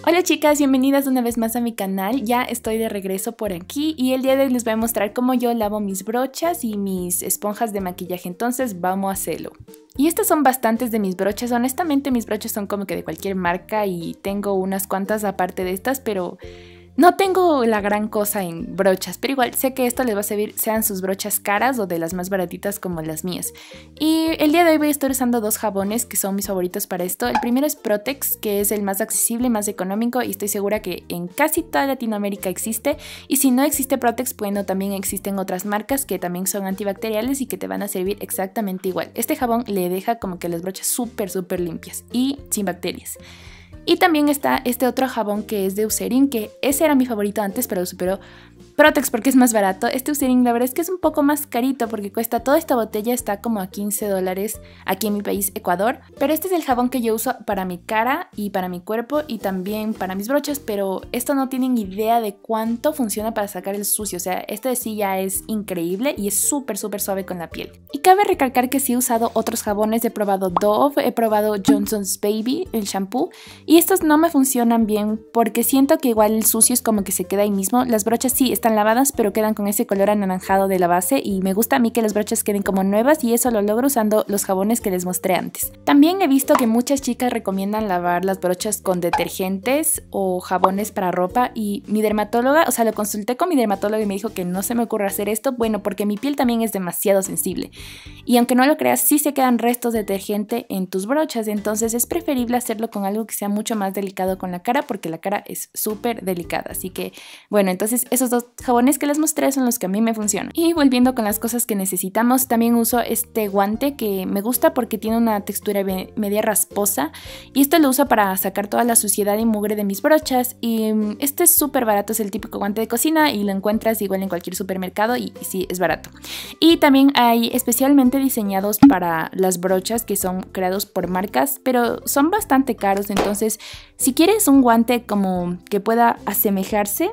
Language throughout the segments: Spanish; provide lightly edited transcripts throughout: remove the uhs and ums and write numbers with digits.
Hola chicas, bienvenidas una vez más a mi canal. Ya estoy de regreso por aquí y el día de hoy les voy a mostrar cómo yo lavo mis brochas y mis esponjas de maquillaje, entonces vamos a hacerlo. Y estas son bastantes de mis brochas, honestamente mis brochas son como que de cualquier marca y tengo unas cuantas aparte de estas, pero no tengo la gran cosa en brochas, pero igual sé que esto les va a servir, sean sus brochas caras o de las más baratitas como las mías. Y el día de hoy voy a estar usando dos jabones que son mis favoritos para esto. El primero es Protex, que es el más accesible, más económico y estoy segura que en casi toda Latinoamérica existe. Y si no existe Protex, bueno, también existen otras marcas que también son antibacteriales y que te van a servir exactamente igual. Este jabón le deja como que las brochas súper limpias y sin bacterias. Y también está este otro jabón que es de Eucerin, que ese era mi favorito antes, pero lo superó Protex porque es más barato. Este Eucerin la verdad es que es un poco más carito porque cuesta, toda esta botella está como a $15 aquí en mi país, Ecuador. Pero este es el jabón que yo uso para mi cara y para mi cuerpo y también para mis brochas, pero esto no tienen idea de cuánto funciona para sacar el sucio. O sea, este de sí ya es increíble y es súper suave con la piel. Y cabe recalcar que sí he usado otros jabones, he probado Dove, he probado Johnson's Baby, el shampoo, y estos no me funcionan bien porque siento que igual el sucio es como que se queda ahí mismo. Las brochas sí están lavadas pero quedan con ese color anaranjado de la base y me gusta a mí que las brochas queden como nuevas y eso lo logro usando los jabones que les mostré antes. También he visto que muchas chicas recomiendan lavar las brochas con detergentes o jabones para ropa y mi dermatóloga, o sea, lo consulté con mi dermatóloga y me dijo que no se me ocurre hacer esto, bueno, porque mi piel también es demasiado sensible y aunque no lo creas, sí se quedan restos de detergente en tus brochas, entonces es preferible hacerlo con algo que sea mucho más delicado con la cara porque la cara es súper delicada, así que bueno, entonces esos dos jabones que les mostré son los que a mí me funcionan. Y volviendo con las cosas que necesitamos, también uso este guante que me gusta porque tiene una textura media rasposa y esto lo uso para sacar toda la suciedad y mugre de mis brochas y este es súper barato, es el típico guante de cocina y lo encuentras igual en cualquier supermercado y sí, es barato. Y también hay especialmente diseñados para las brochas que son creados por marcas, pero son bastante caros, entonces si quieres un guante como que pueda ¿asemejarse?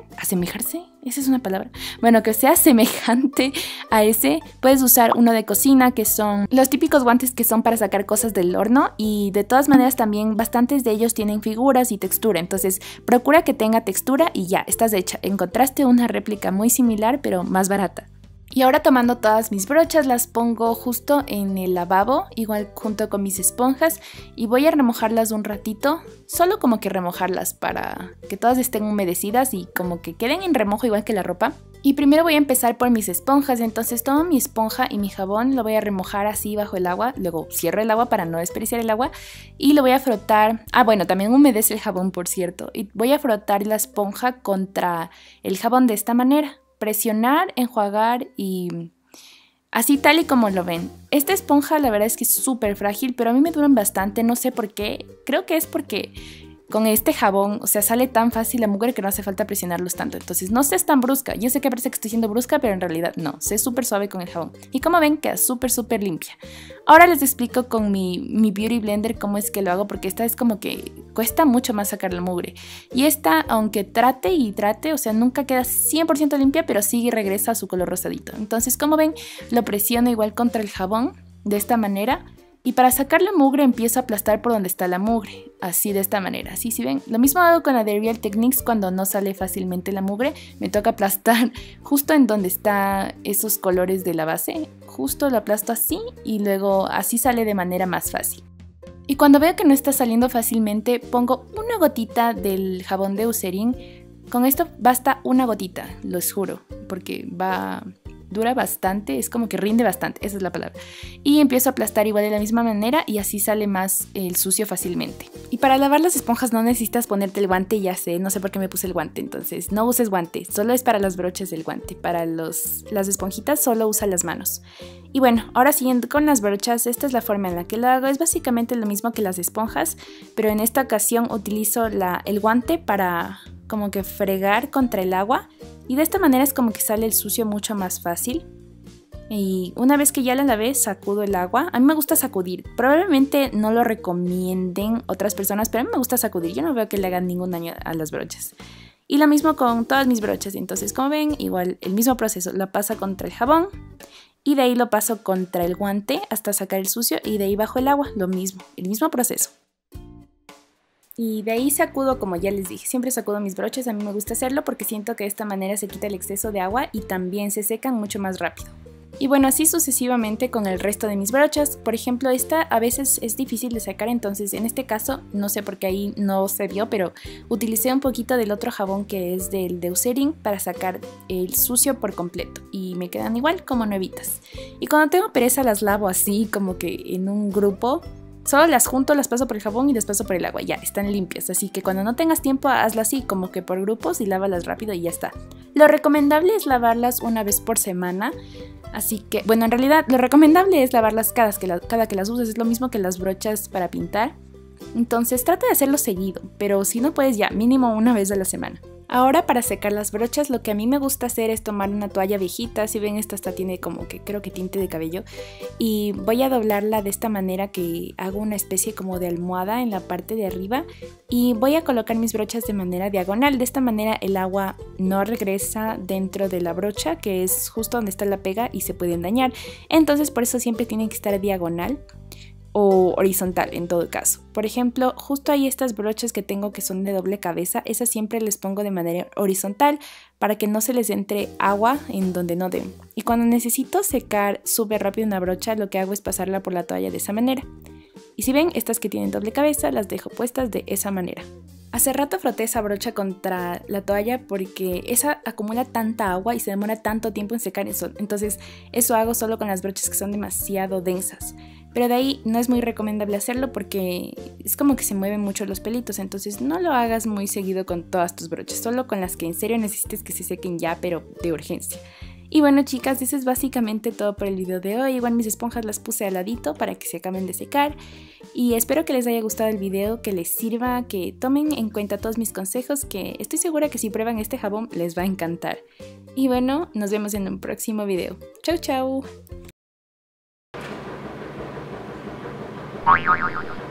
¿Esa es una palabra? Bueno, que sea semejante a ese, puedes usar uno de cocina, que son los típicos guantes que son para sacar cosas del horno y de todas maneras también bastantes de ellos tienen figuras y textura, entonces procura que tenga textura y ya, estás hecha. Encontraste una réplica muy similar pero más barata. Y ahora tomando todas mis brochas las pongo justo en el lavabo, igual junto con mis esponjas y voy a remojarlas un ratito, solo como que remojarlas para que todas estén humedecidas y como que queden en remojo igual que la ropa. Y primero voy a empezar por mis esponjas, entonces tomo mi esponja y mi jabón, lo voy a remojar así bajo el agua, luego cierro el agua para no desperdiciar el agua y lo voy a frotar, bueno, también humedece el jabón por cierto, y voy a frotar la esponja contra el jabón de esta manera. Presionar, enjuagar y así tal y como lo ven. Esta esponja la verdad es que es súper frágil, pero a mí me duran bastante, no sé por qué. Creo que es porque con este jabón, o sea, sale tan fácil la mugre que no hace falta presionarlos tanto. Entonces no seas tan brusca. Yo sé que parece que estoy siendo brusca, pero en realidad no. Sé súper suave con el jabón. Y como ven, queda súper limpia. Ahora les explico con mi Beauty Blender cómo es que lo hago, porque esta es como que cuesta mucho más sacar la mugre. Y esta, aunque trate y trate, o sea, nunca queda 100% limpia, pero sí regresa a su color rosadito. Entonces, como ven, lo presiono igual contra el jabón, de esta manera. Y para sacar la mugre empiezo a aplastar por donde está la mugre, así de esta manera, así si ven. Lo mismo hago con la de Real Techniques cuando no sale fácilmente la mugre, me toca aplastar justo en donde están esos colores de la base, justo lo aplasto así y luego así sale de manera más fácil. Y cuando veo que no está saliendo fácilmente pongo una gotita del jabón de Eucerin, con esto basta una gotita, los juro, porque dura bastante, es como que rinde bastante, esa es la palabra. Y empiezo a aplastar igual de la misma manera y así sale más el sucio fácilmente. Y para lavar las esponjas no necesitas ponerte el guante, ya sé, no sé por qué me puse el guante, entonces no uses guante, solo es para las brochas del guante, para las esponjitas solo usa las manos. Y bueno, ahora siguiendo con las brochas, esta es la forma en la que lo hago, es básicamente lo mismo que las esponjas, pero en esta ocasión utilizo el guante para como que fregar contra el agua y de esta manera es como que sale el sucio mucho más fácil. Y una vez que ya la lavé, sacudo el agua. A mí me gusta sacudir. Probablemente no lo recomienden otras personas, pero a mí me gusta sacudir. Yo no veo que le hagan ningún daño a las brochas. Y lo mismo con todas mis brochas. Entonces, como ven, igual el mismo proceso. Lo paso contra el jabón y de ahí lo paso contra el guante hasta sacar el sucio y de ahí bajo el agua. Lo mismo, el mismo proceso. Y de ahí sacudo, como ya les dije, siempre sacudo mis broches, a mí me gusta hacerlo porque siento que de esta manera se quita el exceso de agua y también se secan mucho más rápido. Y bueno, así sucesivamente con el resto de mis brochas. Por ejemplo, esta a veces es difícil de sacar, entonces en este caso, no sé por qué ahí no se vio, pero utilicé un poquito del otro jabón que es del de Eucerin para sacar el sucio por completo. Y me quedan igual como nuevitas. Y cuando tengo pereza las lavo así como que en un grupo. Solo las junto, las paso por el jabón y las paso por el agua, ya, están limpias, así que cuando no tengas tiempo hazlo así, como que por grupos y lávalas rápido y ya está. Lo recomendable es lavarlas una vez por semana, así que, bueno, en realidad lo recomendable es lavarlas cada que las uses, es lo mismo que las brochas para pintar. Entonces trata de hacerlo seguido, pero si no puedes ya, mínimo una vez a la semana. Ahora para secar las brochas lo que a mí me gusta hacer es tomar una toalla viejita, si ven esta hasta tiene como que creo que tinte de cabello y voy a doblarla de esta manera que hago una especie como de almohada en la parte de arriba y voy a colocar mis brochas de manera diagonal, de esta manera el agua no regresa dentro de la brocha que es justo donde está la pega y se pueden dañar, entonces por eso siempre tienen que estar diagonal o horizontal en todo caso. Por ejemplo, justo ahí estas brochas que tengo que son de doble cabeza, esas siempre les pongo de manera horizontal para que no se les entre agua en donde no deben. Y cuando necesito secar súper rápido una brocha, lo que hago es pasarla por la toalla de esa manera. Y si ven, estas que tienen doble cabeza las dejo puestas de esa manera. Hace rato froté esa brocha contra la toalla porque esa acumula tanta agua y se demora tanto tiempo en secar eso. Entonces eso hago solo con las brochas que son demasiado densas. Pero de ahí no es muy recomendable hacerlo porque es como que se mueven mucho los pelitos. Entonces no lo hagas muy seguido con todas tus brochas. Solo con las que en serio necesites que se sequen ya, pero de urgencia. Y bueno chicas, eso es básicamente todo por el video de hoy. Igual mis esponjas las puse al ladito para que se acaben de secar. Y espero que les haya gustado el video, que les sirva, que tomen en cuenta todos mis consejos, que estoy segura que si prueban este jabón les va a encantar. Y bueno, nos vemos en un próximo video. ¡Chau, chau!